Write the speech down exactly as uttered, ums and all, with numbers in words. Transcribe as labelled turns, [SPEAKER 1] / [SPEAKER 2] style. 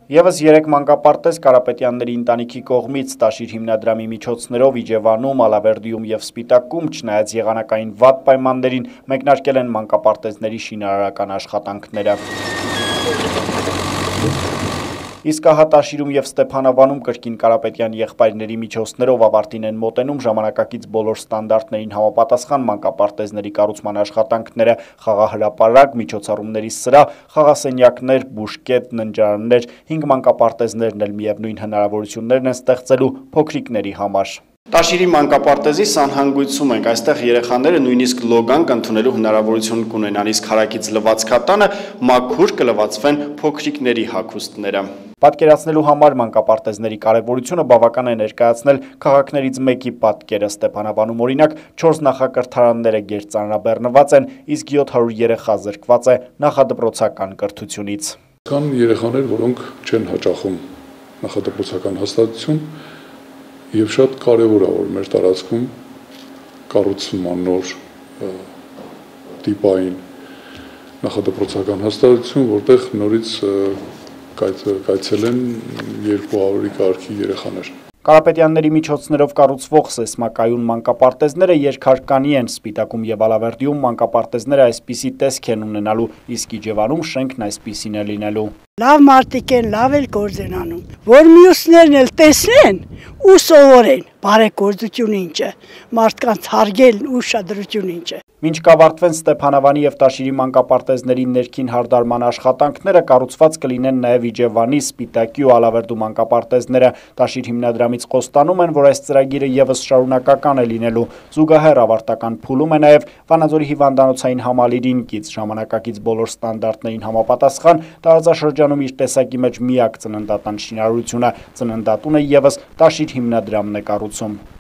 [SPEAKER 1] Եվս երեք մանկապարտեզ Կարապետյանների ընտանիքի կողմից Տաշիր հիմնադրամի միջոցներով Իջևանում, Ալավերդիում և Սպիտակում, չնայած եղանակային վատ պայմաններին, մեկնարկել են մանկապարտեզների շինարարական աշխատանքները։ Իսկ ահա Տաշիրում և Ստեփանավանում կրկին Կարապետյան եղբայրների միջոցներով ավարտին են մոտենում ժամանակակից բոլոր ստանդարտներին համապատասխան մանկապարտեզների կառուցման աշխատանքները՝ խաղահրապարակ, միջոցառումների սրահ, խաղասենյակներ, բուժկետ, ննջարաններ, հինգ մանկապարտեզներն էլ միևնույն հնարավորություններն են ստեղծելու փոքրիկների համար։ Տաշիրի մանկապարտեզի սանհանգույցում ենք, այստեղ երեխաները նույնիսկ լոգանք ընդունելու հնարավորություն կունենան, իսկ հարակից լվացքատանը մաքուր կլվացվեն փոքրիկների հագուստները։ Պատկերացնելու համար մանկապարտեզների կարևորությունը բավական է ներկայացնել քաղաքներից մեկի պատկերը։ Ստեփանավանում օրինակ չորս նախակրթարանները գերծանրաբեռնված են, իսկ յոթ հարյուր երեխա զրկված է նախադպրոցական կրթությունից։
[SPEAKER 2] Կան երեխաներ, որոնք չեն հաճախում նախադպրոցական հաստատություն, և շատ կարևոր է, որ մեր տարածքում կառուցվում նոր տիպային նախադպրոցական հաստատություն, որտեղ նորից կայցելեն երկու հարյուրի կարգի երեխաներ։
[SPEAKER 1] Կարապետյանների միջոցներով կառուցվող սեսմակայուն մանկապարտեզները երկհարկանի են, Սպիտակում և Ալավերդիում մանկապարտեզները այսպիսի տեսք են ունենալու, իսկ Իջևանում շենքն այսպիսին է լինելու։
[SPEAKER 3] Լավ մարդիկ են, լավ էլ գործ են անում, որ մյուսներն էլ տեսնեն ու սովորեն բարեգործությունը ինչ է, մարդկանց հարգելն ու ուշադրությունը ինչ է։
[SPEAKER 1] Մինչ կավարտվեն Ստեփանավանի և Տաշիրի մանկապարտեզների ներքին հարդարման աշխատանքները, կառուցված կլինեն նաև Իջևանի, Սպիտակի ու Ալավերդու մանկապարտեզները։ Տաշիր հիմնադրամից խոստանում են, որ այս ծրագիրը ևս շարունակական է լինելու։ Զուգահեռ ավարտական փուլում է նաև Վանաձորի հիվանդանոցային համալիրին կից ժամանակակից բոլոր ստանդարտներին համապատասխան տարածաշրջանում իր տեսակի մեջ միակ ծննդատան շինարարությունը։ Ծննդատունը ևս Տաշիր հիմնադրամն է կառուցում։